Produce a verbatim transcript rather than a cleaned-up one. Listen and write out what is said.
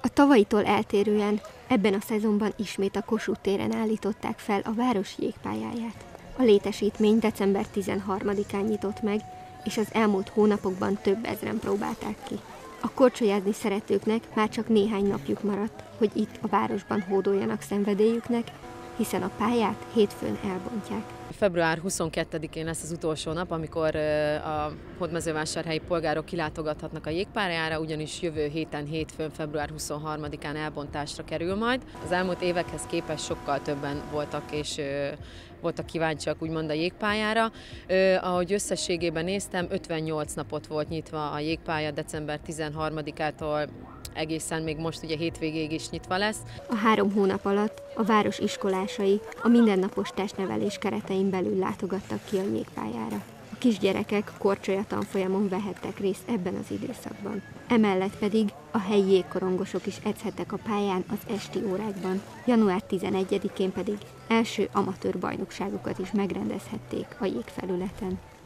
A tavalyitól eltérően ebben a szezonban ismét a Kossuth téren állították fel a város jégpályáját. A létesítmény december tizenharmadikán nyitott meg, és az elmúlt hónapokban több ezren próbálták ki. A korcsolyázni szeretőknek már csak néhány napjuk maradt, hogy itt a városban hódoljanak szenvedélyüknek, hiszen a pályát hétfőn elbontják. február huszonkettedikén lesz az utolsó nap, amikor a hódmezővásárhelyi polgárok kilátogathatnak a jégpályára, ugyanis jövő héten hétfőn, február huszonharmadikán elbontásra kerül majd. Az elmúlt évekhez képest sokkal többen voltak és voltak kíváncsiak úgymond a jégpályára. Ahogy összességében néztem, ötvennyolc napot volt nyitva a jégpálya december tizenharmadikától egészen még most ugye hétvégéig is nyitva lesz. A három hónap alatt a város iskolásai a mindennapos testnevelés keretein belül látogattak ki a jégpályára. A kisgyerekek korcsolya tanfolyamon vehettek részt ebben az időszakban. Emellett pedig a helyi jégkorongosok is edzhettek a pályán az esti órákban. január tizenegyedikén pedig első amatőr bajnokságokat is megrendezhették a jégfelületen.